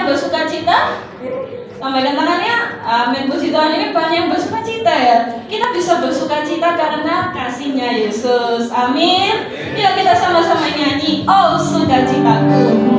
bersuka cita? Sampaikan tangannya. Amin. Puji Tuhan, ini banyak yang bersuka cita ya. Kita bisa bersuka cita karena kasihnya Yesus. Amin. Yuk kita sama-sama nyanyi. Oh sukacitaku.